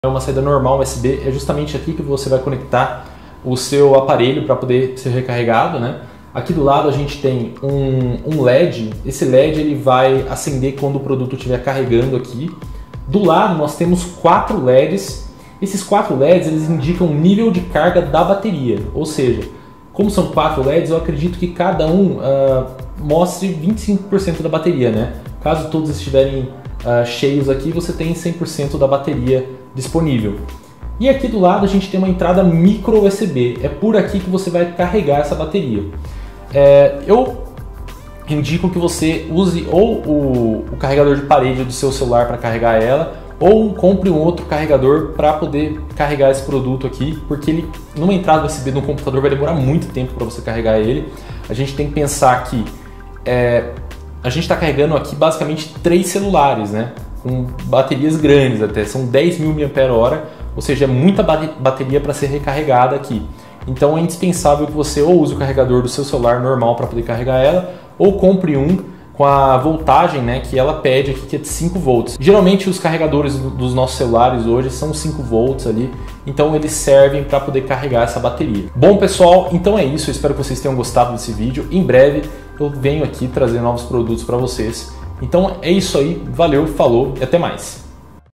É uma saída normal USB, é justamente aqui que você vai conectar o seu aparelho para poder ser recarregado, né? Aqui do lado a gente tem um LED, esse LED ele vai acender quando o produto estiver carregando aqui. Do lado nós temos 4 LEDs, esses 4 LEDs eles indicam o nível de carga da bateria, ou seja, como são 4 LEDs eu acredito que cada um mostre 25% da bateria, né? Caso todos estiverem cheios aqui, você tem 100% da bateria disponível. E aqui do lado a gente tem uma entrada micro USB, é por aqui que você vai carregar essa bateria. Eu indico que você use ou o carregador de parede do seu celular para carregar ela, ou compre um outro carregador para poder carregar esse produto aqui, porque ele, numa entrada USB no computador vai demorar muito tempo para você carregar ele. A gente tem que pensar que a gente está carregando aqui basicamente 3 celulares, né? Com baterias grandes até, são 10.000 mAh, ou seja, é muita bateria para ser recarregada aqui. Então é indispensável que você ou use o carregador do seu celular normal para poder carregar ela, ou compre um com a voltagem, né, que ela pede aqui, que é de 5 volts. Geralmente os carregadores dos nossos celulares hoje são 5 volts ali, então eles servem para poder carregar essa bateria. Bom pessoal, então é isso, eu espero que vocês tenham gostado desse vídeo. Em breve eu venho aqui trazer novos produtos para vocês. Então é isso aí, valeu, falou e até mais!